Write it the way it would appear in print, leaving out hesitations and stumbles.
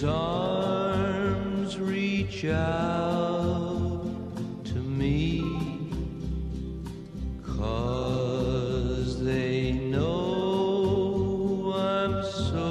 His arms reach out to me, 'cause they know I'm so